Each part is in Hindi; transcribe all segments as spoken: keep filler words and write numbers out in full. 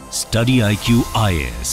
Study I Q I A S,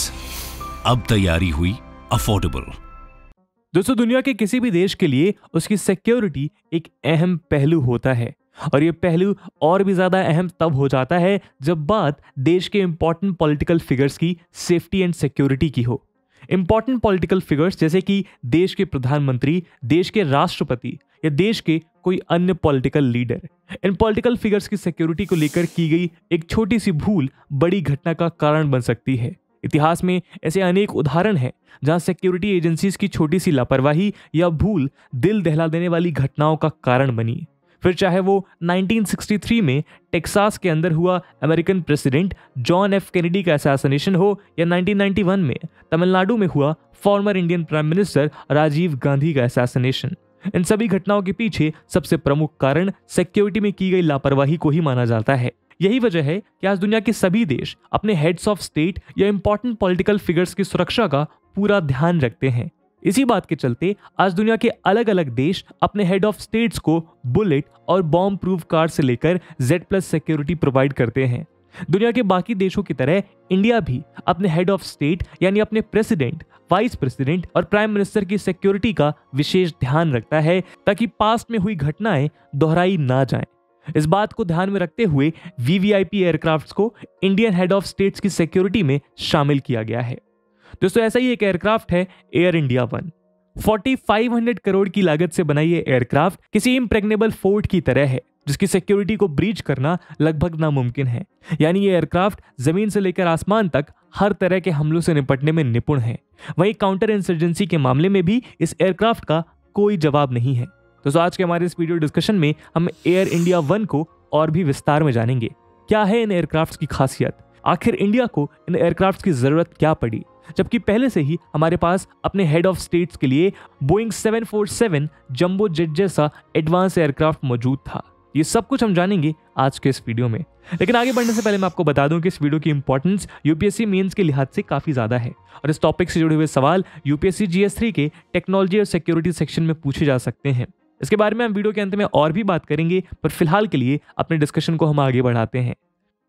अब तैयारी हुई अफोर्डेबल। दोस्तों, दुनिया के किसी भी देश के लिए उसकी सिक्योरिटी एक अहम पहलू होता है और ये पहलू और भी ज्यादा अहम तब हो जाता है जब बात देश के इंपॉर्टेंट पॉलिटिकल फिगर्स की सेफ्टी एंड सिक्योरिटी की हो। इंपॉर्टेंट पॉलिटिकल फिगर्स जैसे कि देश के प्रधानमंत्री, देश के राष्ट्रपति या देश के कोई अन्य पॉलिटिकल लीडर। इन पॉलिटिकल फिगर्स की सिक्योरिटी को लेकर की गई एक छोटी सी भूल बड़ी घटना का कारण बन सकती है। इतिहास में ऐसे अनेक उदाहरण हैं जहां सिक्योरिटी एजेंसीज की छोटी सी लापरवाही या भूल दिल दहला देने वाली घटनाओं का कारण बनी। फिर चाहे वो उन्नीस सौ तिरसठ में टेक्सास के अंदर हुआ American president John F Kennedy का असैसिनेशन हो या उन्नीस सौ इक्यानवे में तमिलनाडु में हुआ former Indian prime minister Rajiv Gandhi का असैसिनेशन। इन सभी घटनाओं के पीछे सबसे प्रमुख कारण सिक्योरिटी में की गई लापरवाही को ही माना जाता है। यही वजह है कि आज दुनिया के सभी देश अपने हेड्स ऑफ स्टेट या इंपॉर्टेंट पॉलिटिकल फिगर्स की सुरक्षा का पूरा ध्यान रखते हैं। इसी बात के चलते आज दुनिया के अलग अलग देश अपने हेड ऑफ स्टेट्स को बुलेट और बॉम्ब प्रूफ कार से लेकर जेड प्लस सिक्योरिटी प्रोवाइड करते हैं। दुनिया के बाकी देशों की तरह इंडिया भी अपने हेड ऑफ स्टेट यानी अपने प्रेसिडेंट, वाइस प्रेसिडेंट और प्राइम मिनिस्टर की सिक्योरिटी का विशेष ध्यान रखता है ताकि पास्ट में हुई घटनाएं दोहराई ना जाएं। इस बात को ध्यान में रखते हुए वीवीआईपी एयरक्राफ्ट्स को इंडियन हेड ऑफ स्टेट्स की सिक्योरिटी में शामिल किया गया है। दोस्तों, ऐसा ही एक एयरक्राफ्ट है एयर इंडिया वन। पैंतालीस सौ करोड़ की लागत से बना ये एयरक्राफ्ट किसी इम्प्रेग्नेबल फोर्ट की तरह है जिसकी सिक्योरिटी को ब्रीच करना लगभग नामुमकिन है। यानी ये एयरक्राफ्ट जमीन से लेकर आसमान तक हर तरह के हमलों से निपटने में निपुण है। वहीं काउंटर इंसर्जेंसी के मामले में भी इस एयरक्राफ्ट का कोई जवाब नहीं है। दोस्तों, आज के हमारे इस वीडियो डिस्कशन में हम एयर इंडिया वन को और भी विस्तार में जानेंगे। क्या है इन एयरक्राफ्ट्स की खासियत, आखिर इंडिया को इन एयरक्राफ्ट्स की जरूरत क्या पड़ी, जबकि पहले से ही हमारे पास अपने हेड ऑफ स्टेट्स के लिए Boeing seven four seven jumbo jet जैसा एडवांस एयरक्राफ्ट मौजूद था। ये सब कुछ हम जानेंगे आज के इस वीडियो में। लेकिन आगे बढ़ने से पहले मैं आपको बता दूं कि इस वीडियो की इंपॉर्टेंस यूपीएससी मेंस के लिहाज से काफी ज्यादा है और इस टॉपिक से जुड़े हुए सवाल यूपीएससी जीएस थ्री के टेक्नोलॉजी और सिक्योरिटी सेक्शन में पूछे जा सकते हैं। इसके बारे में हम वीडियो के अंत में और भी बात करेंगे, पर फिलहाल के लिए अपने डिस्कशन को हम आगे बढ़ाते हैं।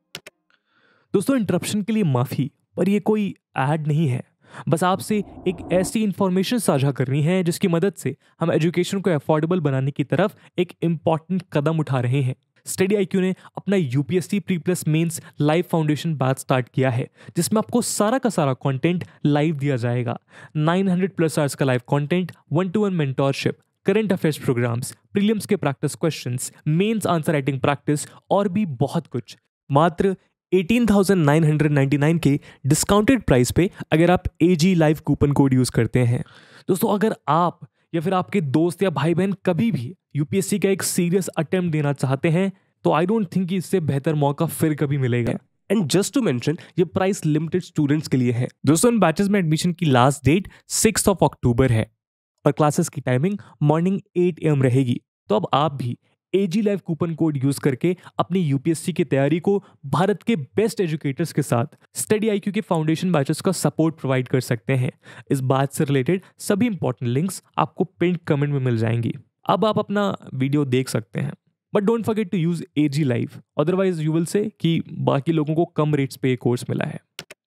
दोस्तों, इंटरप्शन के लिए माफी, पर ये कोई ऐड नहीं है। बस आपसे एक ऐसी इंफॉर्मेशन साझा करनी है जिसकी मदद से हम एजुकेशन को अफोर्डेबल बनाने की तरफ एक इंपॉर्टेंट कदम उठा रहे हैं। स्टडी आई क्यू ने अपना UPSC pre plus mains live foundation batch start किया है जिसमें आपको सारा का सारा कंटेंट लाइव दिया जाएगा। नौ सौ प्लस आवर्स का live content, one to one mentorship, current affairs programmes, prelims के practice questions, mains answer writing practice और भी बहुत कुछ। मात्र अठारह हज़ार नौ सौ निन्यानवे के डिस्काउंटेड प्राइस पे अगर आप AG live coupon code use करते हैं। दोस्तों, अगर आप या फिर आपके दोस्त या भाई बहन कभी भी यूपीएससी का एक सीरियस अटेम्प्ट देना चाहते हैं तो आई डोंट थिंक कि इससे बेहतर मौका फिर कभी मिलेगा। एंड जस्ट टू मेंशन, ये प्राइस लिमिटेड स्टूडेंट्स के लिए है। दोस्तों, इन बैचेस में एडमिशन की last date six of October है और क्लासेस की timing morning eight A M रहेगी। तो अब आप भी AG live coupon code use करके अपनी यूपीएससी की तैयारी को भारत के बेस्ट एजुकेटर्स के साथ स्टडी आईक्यू के फाउंडेशन बैचेस का सपोर्ट प्रोवाइड कर सकते हैं। इस बात से रिलेटेड सभी इंपॉर्टेंट लिंक्स आपको पिन कमेंट में मिल जाएंगी। अब आप अपना वीडियो देख सकते हैं, but don't forget to use AG live, otherwise you will say कि बाकी लोगों को कम रेट्स पे कोर्स मिला है।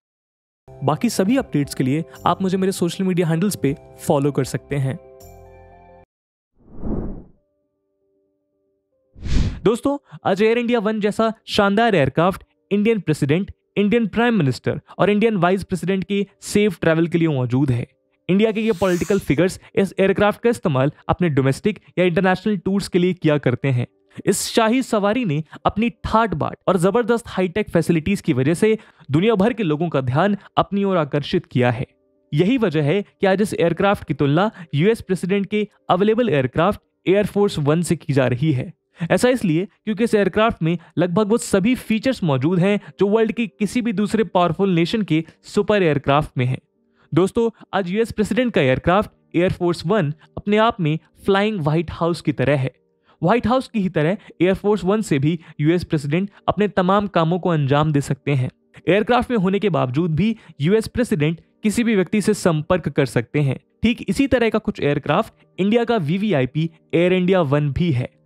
बाकी सभी अपडेट्स के लिए आप मुझे मेरे सोशल मीडिया हैंडल्स पे फॉलो कर सकते हैं। दोस्तों, आज एयर इंडिया वन जैसा शानदार aircraft Indian president, Indian prime minister और इंडियन वाइस प्रेसिडेंट के सेफ ट्रैवल के लिए मौजूद है। इंडिया के ये पॉलिटिकल फिगर्स इस एयरक्राफ्ट का इस्तेमाल अपने डोमेस्टिक या इंटरनेशनल टूर्स के लिए किया करते हैं। इस शाही सवारी ने अपनी ठाट बाट और जबरदस्त हाईटेक फैसिलिटीज की वजह से दुनिया भर के लोगों का ध्यान अपनी ओर आकर्षित किया है। यही वजह है कि आज इस एयरक्राफ्ट की तुलना यूएस प्रेसिडेंट के अवेलेबल एयरक्राफ्ट एयरफोर्स वन से की जा रही है। ऐसा इसलिए क्योंकि इस एयरक्राफ्ट में लगभग वो सभी फीचर्स मौजूद हैं जो वर्ल्ड के किसी भी दूसरे पावरफुल नेशन के सुपर एयरक्राफ्ट में हैं। दोस्तों, आज यूएस प्रेसिडेंट का एयरक्राफ्ट एयरफोर्स वन अपने आप में फ्लाइंग व्हाइट हाउस की तरह है। व्हाइट हाउस की ही तरह एयरफोर्स वन से भी यूएस प्रेसिडेंट अपने तमाम कामों को अंजाम दे सकते हैं। एयरक्राफ्ट में होने के बावजूद भी यूएस प्रेसिडेंट किसी भी व्यक्ति से संपर्क कर सकते हैं। ठीक इसी तरह का कुछ एयरक्राफ्ट इंडिया का वीवीआईपी एयर इंडिया वन भी है,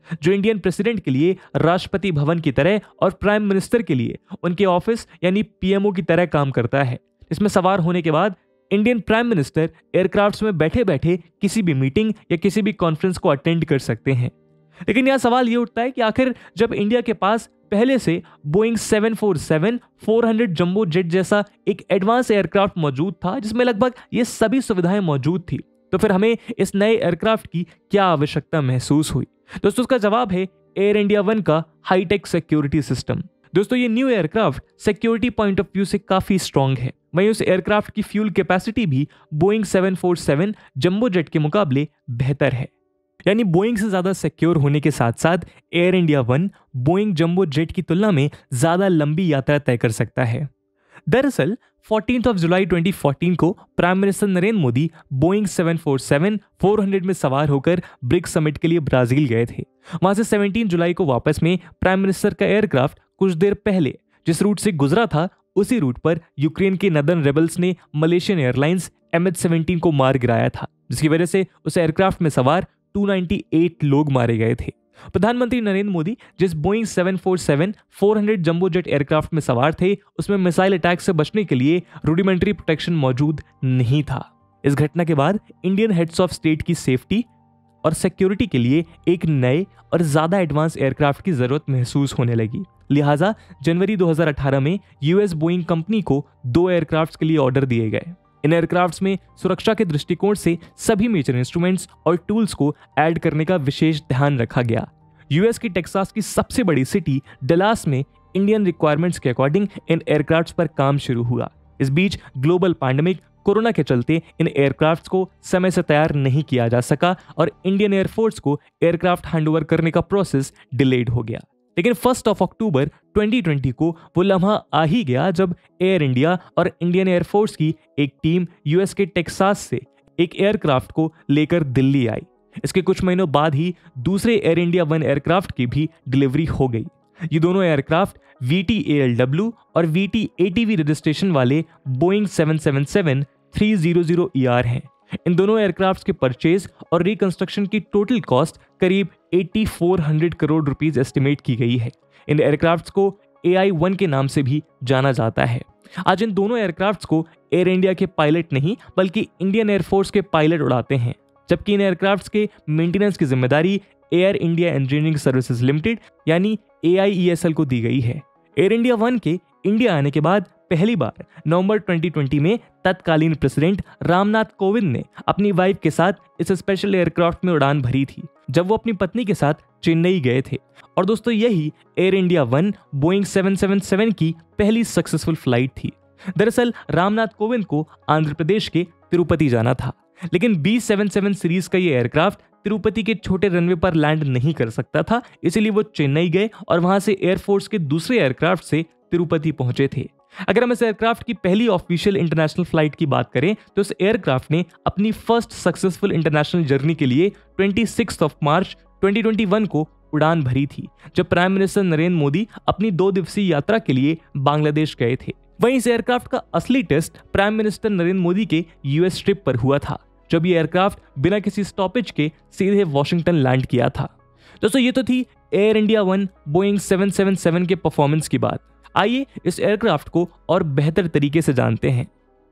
जो इंडियन प्रेसिडेंट के लिए राष्ट्रपति भवन की तरह और प्राइम मिनिस्टर के लिए उनके ऑफिस यानी पीएमओ की तरह काम करता है। इसमें सवार होने के बाद इंडियन प्राइम मिनिस्टर एयरक्राफ्ट्स में बैठे बैठे किसी भी मीटिंग या किसी भी कॉन्फ्रेंस को अटेंड कर सकते हैं। लेकिन यह सवाल ये उठता है कि आखिर जब इंडिया के पास पहले से Boeing seven four seven four hundred jumbo jet जैसा एक एडवांस एयरक्राफ्ट मौजूद था जिसमें लगभग ये सभी सुविधाएं मौजूद थी, तो फिर हमें इस नए एयरक्राफ्ट की क्या आवश्यकता महसूस हुई? दोस्तों उसका जवाब है एयर इंडिया वन का हाईटेक सिक्योरिटी सिस्टम। दोस्तों ये new aircraft security point of view से काफी स्ट्रांग है। वहीं उस एयरक्राफ्ट की फ्यूल कैपेसिटी भी Boeing seven four seven jumbo jet के मुकाबले बेहतर है। यानी बोइंग से ज्यादा सिक्योर होने के साथ साथ Air India One Boeing jumbo jet की तुलना में ज्यादा लंबी यात्रा तय कर सकता है। दरअसल चौदह ऑफ जुलाई ट्वेंटी फोर्टीन को prime minister Narendra Modi Boeing seven four seven four hundred में सवार होकर ब्रिक्स समिट के लिए ब्राजील गए थे। वहां से सत्रह जुलाई को वापस में प्राइम मिनिस्टर का एयरक्राफ्ट कुछ देर पहले जिस रूट से गुजरा था उसी रूट पर यूक्रेन के नदर्न रेबल्स ने Malaysian Airlines M H seventeen को मार गिराया था, जिसकी वजह से उस एयरक्राफ्ट में सवार दो सौ अट्ठानवे लोग मारे गए थे। प्रधानमंत्री नरेंद्र मोदी जिस Boeing seven four seven four hundred jumbo jet aircraft में सवार थे उसमें मिसाइल अटैक से बचने के लिए रूडिमेंट्री प्रोटेक्शन मौजूद नहीं था। इस घटना के बाद इंडियन हेड्स ऑफ स्टेट की सेफ्टी और सिक्योरिटी के लिए एक नए और ज्यादा एडवांस एयरक्राफ्ट की जरूरत महसूस होने लगी। लिहाजा जनवरी दो हज़ार अठारह में यूएस बोइंग कंपनी को दो एयरक्राफ्ट के लिए ऑर्डर दिए गए। इन एयरक्राफ्ट्स में सुरक्षा के दृष्टिकोण से सभी मेजर इंस्ट्रूमेंट्स और टूल्स को ऐड करने का विशेष ध्यान रखा गया। यूएस की टेक्सास की सबसे बड़ी सिटी डलास में इंडियन रिक्वायरमेंट्स के अकॉर्डिंग इन एयरक्राफ्ट्स पर काम शुरू हुआ। इस बीच ग्लोबल पैंडेमिक कोरोना के चलते इन एयरक्राफ्ट्स को समय से तैयार नहीं किया जा सका और इंडियन एयरफोर्स को एयरक्राफ्ट हैंडओवर करने का प्रोसेस डिलेड हो गया। लेकिन first of October twenty twenty को वो लम्हा आ ही गया जब एयर इंडिया और इंडियन एयरफोर्स की एक टीम यूएस के टेक्सास से एक एयरक्राफ्ट को लेकर दिल्ली आई। इसके कुछ महीनों बाद ही दूसरे एयर इंडिया वन एयरक्राफ्ट की भी डिलीवरी हो गई। ये दोनों aircraft V T A L W और V T A T V registration वाले Boeing seven seven seven three zero zero E R हैं। इन दोनों एयरक्राफ्ट्स के परचेज और रिकंस्ट्रक्शन की टोटल कॉस्ट करीब चौरासी सौ करोड़ रुपीस एस्टिमेट की गई है। इन एयरक्राफ्ट्स को ए आई वन के नाम से भी जाना जाता है। आज इन दोनों एयरक्राफ्ट्स को एयर इंडिया के पायलट नहीं बल्कि इंडियन एयरफोर्स के पायलट उड़ाते हैं, जबकि इन एयरक्राफ्ट्स के मेंटेनेंस की जिम्मेदारी Air India Engineering Services Limited यानी A I E S L को दी गई है। एयर इंडिया वन के इंडिया आने के बाद पहली बार नवंबर ट्वेंटी ट्वेंटी में तत्कालीन प्रेसिडेंट रामनाथ कोविंद ने अपनी वाइफ के साथ इस स्पेशल एयरक्राफ्ट में उड़ान भरी थी जब वो अपनी पत्नी के साथ चेन्नई गए थे। और दोस्तों यही Air India One Boeing seven seven seven की पहली सक्सेसफुल फ्लाइट थी। दरअसल रामनाथ कोविंद को आंध्र प्रदेश के तिरुपति जाना था, लेकिन बी सेवन सेवन सीरीज का ये एयरक्राफ्ट तिरुपति के छोटे रनवे पर लैंड नहीं कर सकता था, इसीलिए वो चेन्नई गए और वहां से एयरफोर्स के दूसरे एयरक्राफ्ट से तिरुपति पहुंचे थे। अगर हम इस एयरक्राफ्ट की पहली ऑफिशियल इंटरनेशनल फ्लाइट की बात करें तो इस एयरक्राफ्ट ने अपनी फर्स्ट सक्सेसफुल इंटरनेशनल जर्नी के लिए छब्बीस of March twenty twenty one को उड़ान भरी थी, जब प्राइम मिनिस्टर नरेंद्र मोदी अपनी दो दिवसीय यात्रा के लिए बांग्लादेश गए थे। वहीं इस एयरक्राफ्ट का असली test prime minister Narendra Modi के यूएस ट्रिप पर हुआ था, जब ये एयरक्राफ्ट बिना किसी स्टॉपेज के सीधे वॉशिंगटन लैंड किया था। दोस्तों ये तो थी Air India One Boeing seven seven seven के परफॉर्मेंस की बात। आइए इस एयरक्राफ्ट को और बेहतर तरीके से जानते हैं।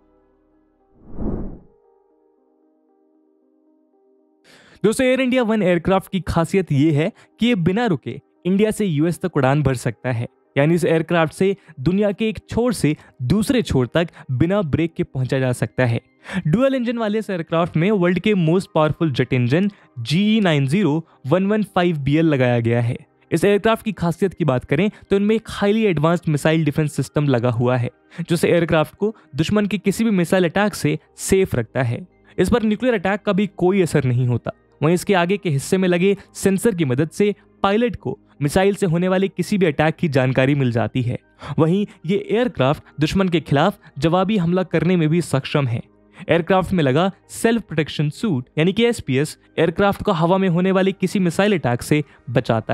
दोस्तों एयर इंडिया वन एयरक्राफ्ट की खासियत यह है कि ये बिना रुके इंडिया से यूएस तक उड़ान भर सकता है। यानी इस एयरक्राफ्ट से दुनिया के एक छोर से दूसरे छोर तक बिना ब्रेक के पहुंचा जा सकता है। डुअल इंजन वाले इस एयरक्राफ्ट में वर्ल्ड के most powerful jet engine G E nine zero one one five B L लगाया गया है। इस एयरक्राफ्ट की खासियत की बात करें तो इनमें एक highly advanced missile defence system लगा हुआ है, जो इस एयरक्राफ्ट को दुश्मन के किसी भी मिसाइल अटैक से सेफ रखता है। इस पर न्यूक्लियर अटैक का भी कोई असर नहीं होता। वहीं इसके आगे के हिस्से में लगे सेंसर की मदद से पायलट को मिसाइल से होने वाले किसी भी अटैक की जानकारी मिल जाती है। वहीं ये एयरक्राफ्ट दुश्मन के खिलाफ जवाबी हमला करने में भी सक्षम है। एयरक्राफ्ट में लगा सेल्फ प्रोटेक्शन सूट यानी कि एस पी एस एयरक्राफ्ट को हवा में होने वाले किसी मिसाइल अटैक से बचाता है।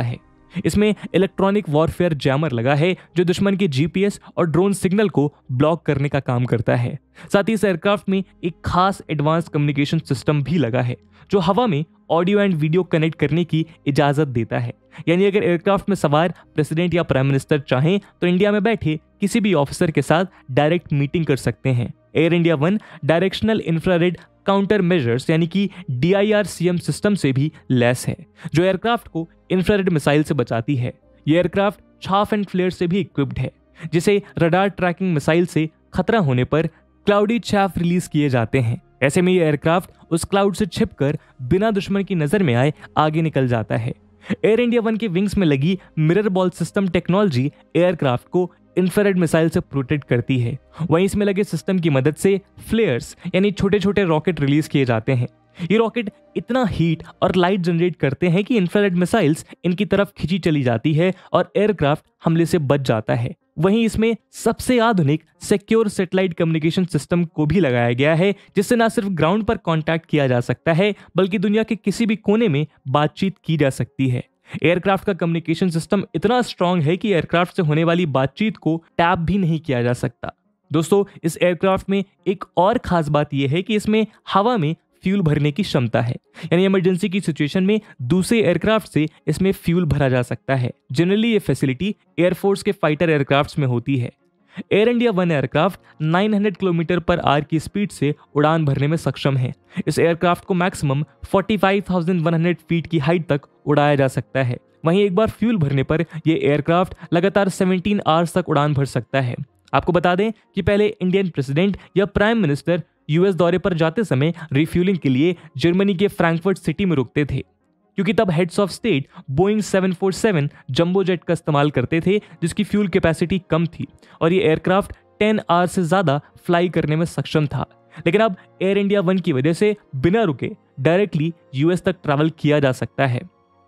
इसमें इलेक्ट्रॉनिक वॉरफेयर जैमर लगा है जो दुश्मन के जीपीएस और ड्रोन सिग्नल को ब्लॉक करने का काम करता है। साथ ही इस एयरक्राफ्ट में एक खास एडवांस कम्युनिकेशन सिस्टम भी लगा है जो हवा में ऑडियो एंड वीडियो कनेक्ट करने की इजाजत देता है। यानी अगर एयरक्राफ्ट में सवार प्रेसिडेंट या प्राइम मिनिस्टर चाहें तो इंडिया में बैठे किसी भी ऑफिसर के साथ डायरेक्ट मीटिंग कर सकते हैं। Air India One directional infrared counter measures यानी कि D I R C M system से भी लैस है जो एयरक्राफ्ट को इंफ्रारेड मिसाइल से बचाती है। यह एयरक्राफ्ट छाफ एंड फ्लेयर से भी इक्विप्ड है जिसे रडार ट्रैकिंग मिसाइल से खतरा होने पर क्लाउडी छाफ रिलीज किए जाते हैं। ऐसे में यह एयरक्राफ्ट उस क्लाउड से छिपकर बिना दुश्मन की नजर में आए आगे निकल जाता है। एयर इंडिया वन के विंग्स में लगी mirror ball system technology aircraft को इंफ्रारेड मिसाइल से प्रोटेक्ट करती है। वहीं इसमें लगे सिस्टम की मदद से फ्लेयर्स यानी छोटे छोटे रॉकेट रिलीज किए जाते हैं। ये रॉकेट इतना हीट और लाइट जनरेट करते हैं कि इंफ्रारेड मिसाइल्स इनकी तरफ खींची चली जाती है और एयरक्राफ्ट हमले से बच जाता है। वहीं इसमें सबसे आधुनिक सिक्योर सैटेलाइट कम्युनिकेशन सिस्टम को भी लगाया गया है जिससे न सिर्फ ग्राउंड पर कांटेक्ट किया जा सकता है बल्कि दुनिया के किसी भी कोने में बातचीत की जा सकती है। एयरक्राफ्ट का कम्युनिकेशन सिस्टम इतना स्ट्रांग है कि एयरक्राफ्ट से होने वाली बातचीत को टैप भी नहीं किया जा सकता। दोस्तों, इस एयरक्राफ्ट में एक और खास बात यह है कि इसमें हवा में फ्यूल भरने की क्षमता है, यानी इमरजेंसी की सिचुएशन में दूसरे एयरक्राफ्ट से इसमें फ्यूल भरा जा सकता है। जनरली ये फैसिलिटी एयरफोर्स के फाइटर एयरक्राफ्ट्स में होती है। एयर इंडिया वन एयरक्राफ्ट नौ सौ किलोमीटर पर आवर की स्पीड से उड़ान भरने में सक्षम है। इस एयरक्राफ्ट को मैक्सिमम पैंतालीस हज़ार एक सौ फीट की हाइट तक उड़ाया जा सकता है। वहीं एक बार फ्यूल भरने पर यह एयरक्राफ्ट लगातार सत्रह आवर्स तक उड़ान भर सकता है। आपको बता दें कि पहले इंडियन प्रेसिडेंट या प्राइम मिनिस्टर यूएस दौरे पर जाते समय रिफ्यूलिंग के लिए जर्मनी के फ्रैंकफर्ट सिटी में रुकते थे, क्योंकि तब heads of state Boeing seven four seven jumbo jet का इस्तेमाल करते थे जिसकी फ्यूल कैपेसिटी कम थी और ये एयरक्राफ्ट दस आवर्स से ज्यादा फ्लाई करने में सक्षम था। लेकिन अब एयर इंडिया वन की वजह से बिना रुके डायरेक्टली यूएस तक ट्रैवल किया जा सकता है।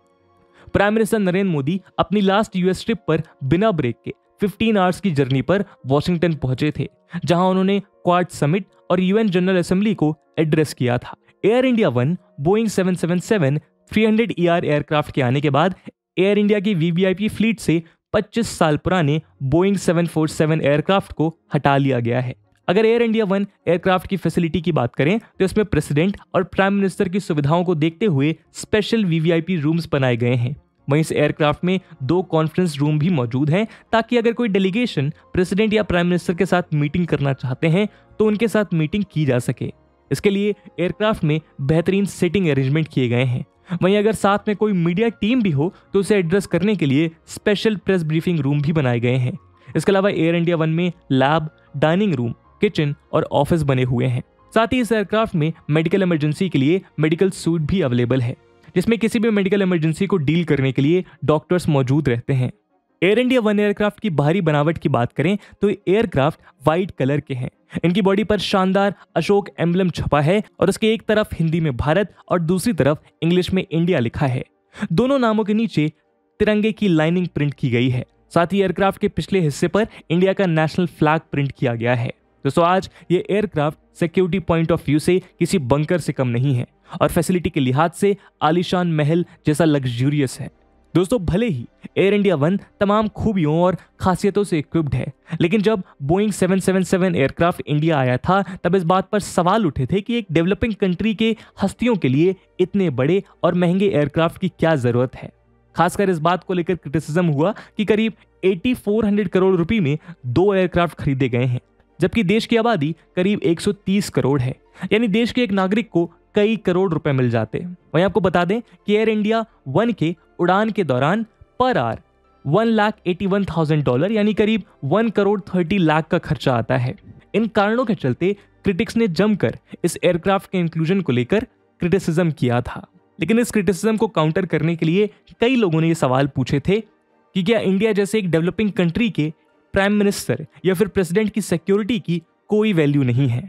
प्राइम मिनिस्टर नरेंद्र मोदी अपनी लास्ट यूएस ट्रिप पर बिना ब्रेक के पंद्रह आवर्स की जर्नी पर वॉशिंगटन पहुंचे थे, जहां उन्होंने क्वाड समिट और यूएन जनरल असेंबली को एड्रेस किया था। Air India One Boeing seven seven seven तीन सौ ई आर एयरक्राफ्ट के आने के बाद एयर इंडिया की वीवीआईपी फ्लीट से पच्चीस साल पुराने Boeing seven four seven aircraft को हटा लिया गया है। अगर एयर इंडिया वन एयरक्राफ्ट की फैसिलिटी की बात करें तो इसमें प्रेसिडेंट और प्राइम मिनिस्टर की सुविधाओं को देखते हुए स्पेशल वीवीआईपी रूम्स बनाए गए हैं। वहीं इस एयरक्राफ्ट में दो कॉन्फ्रेंस रूम भी मौजूद हैं ताकि अगर कोई डेलीगेशन प्रेसिडेंट या प्राइम मिनिस्टर के साथ मीटिंग करना चाहते हैं तो उनके साथ मीटिंग की जा सके। इसके लिए एयरक्राफ्ट में बेहतरीन सीटिंग अरेंजमेंट किए गए हैं। वहीं अगर साथ में कोई मीडिया टीम भी हो तो उसे एड्रेस करने के लिए स्पेशल प्रेस ब्रीफिंग रूम भी बनाए गए हैं। इसके अलावा एयर इंडिया वन में लैब, डाइनिंग रूम, किचन और ऑफिस बने हुए हैं। साथ ही इस एयरक्राफ्ट में मेडिकल इमरजेंसी के लिए मेडिकल सूट भी अवेलेबल है, जिसमें किसी भी मेडिकल इमरजेंसी को डील करने के लिए डॉक्टर्स मौजूद रहते हैं। एयर इंडिया वन एयरक्राफ्ट की बाहरी बनावट की बात करें तो एयरक्राफ्ट व्हाइट कलर के हैं। इनकी बॉडी पर शानदार अशोक एम्बलम छपा है और उसके एक तरफ हिंदी में भारत और दूसरी तरफ इंग्लिश में इंडिया लिखा है। दोनों नामों के नीचे तिरंगे की लाइनिंग प्रिंट की गई है। साथ ही एयरक्राफ्ट के पिछले हिस्से पर इंडिया का नेशनल फ्लैग प्रिंट किया गया है। दोस्तों, आज ये aircraft security point of view से किसी बंकर से कम नहीं है और फैसिलिटी के लिहाज से आलीशान महल जैसा लग्जूरियस है। दोस्तों, भले ही एयर इंडिया वन तमाम खूबियों और खासियतों से इक्विप्ड है, लेकिन जब Boeing seven seven seven aircraft India आया था तब इस बात पर सवाल उठे थे कि एक डेवलपिंग कंट्री के हस्तियों के लिए इतने बड़े और महंगे एयरक्राफ्ट की क्या जरूरत है। खासकर इस बात को लेकर क्रिटिसिज्म हुआ कि करीब चौरासी करोड़ रुपए में दो एयरक्राफ्ट खरीदे गए हैं, जबकि देश की आबादी करीब एक सौ तीस करोड़ है, यानी देश के एक नागरिक को कई करोड़ रुपए मिल जाते। वहीं आपको बता दें कि एयर इंडिया वन के उड़ान के दौरान per hour one lakh eighty one thousand dollar यानी करीब वन करोड़ थर्टी लाख का खर्चा आता है। इन कारणों के चलते क्रिटिक्स ने जमकर इस एयरक्राफ्ट के इंक्लूजन को लेकर क्रिटिसिज्म किया था। लेकिन इस क्रिटिसिज्म को काउंटर करने के लिए कई लोगों ने ये सवाल पूछे थे कि क्या इंडिया जैसे एक डेवलपिंग कंट्री के प्राइम मिनिस्टर या फिर प्रेसिडेंट की सिक्योरिटी की कोई वैल्यू नहीं है।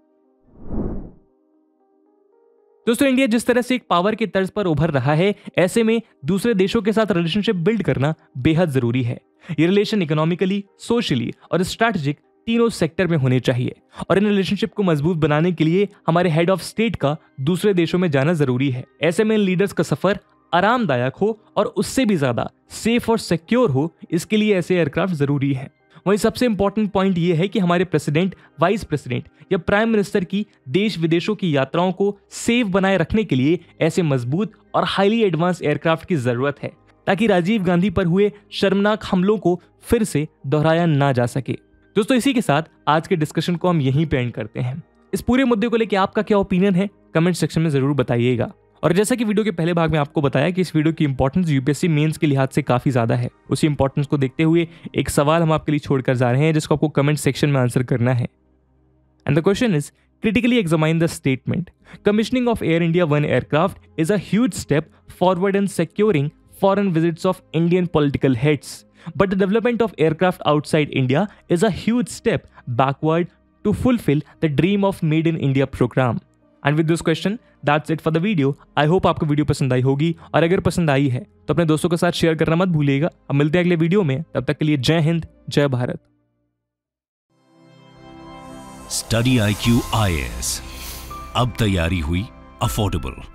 दोस्तों, इंडिया जिस तरह से एक पावर के तर्ज पर उभर रहा है, ऐसे में दूसरे देशों के साथ रिलेशनशिप बिल्ड करना बेहद जरूरी है। ये रिलेशन इकोनॉमिकली, सोशली और स्ट्रैटेजिक तीनों सेक्टर में होने चाहिए और इन रिलेशनशिप को मजबूत बनाने के लिए हमारे हेड ऑफ स्टेट का दूसरे देशों में जाना जरूरी है। ऐसे में इन लीडर्स का सफर आरामदायक हो और उससे भी ज्यादा सेफ और सिक्योर हो, इसके लिए ऐसे एयरक्राफ्ट जरूरी है। वहीं सबसे इंपॉर्टेंट पॉइंट यह है कि हमारे प्रेसिडेंट, वाइस प्रेसिडेंट या प्राइम मिनिस्टर की देश विदेशों की यात्राओं को सेफ बनाए रखने के लिए ऐसे मजबूत और हाईली एडवांस एयरक्राफ्ट की जरूरत है, ताकि राजीव गांधी पर हुए शर्मनाक हमलों को फिर से दोहराया ना जा सके। दोस्तों, इसी के साथ आज के डिस्कशन को हम यहीं पे एंड करते हैं। इस पूरे मुद्दे को लेकर आपका क्या ओपिनियन है, कमेंट सेक्शन में जरूर बताइएगा। और जैसा कि वीडियो के पहले भाग में आपको बताया कि इस वीडियो की इंपॉर्टेंस यूपीएससी मेंस के लिहाज से काफी ज्यादा है, उसी इंपॉर्टेंस को देखते हुए एक सवाल हम आपके लिए छोड़कर जा रहे हैं, जिसको आपको कमेंट सेक्शन में आंसर करना है। And the question is, critically examine the statement. Commissioning of Air India One aircraft is a huge step forward in securing foreign visits of Indian political heads. But the development of aircraft outside India is a huge step backward to fulfill the dream of Made in India program. And with this question, that's it for the video. I hope आपको वीडियो पसंद आई होगी, और अगर पसंद आई है तो अपने दोस्तों के साथ शेयर करना मत भूलिएगा। अब मिलते हैं अगले वीडियो में, तब तक के लिए जय हिंद, जय Bharat. Study I Q I A S, अब तैयारी हुई अफोर्डेबल।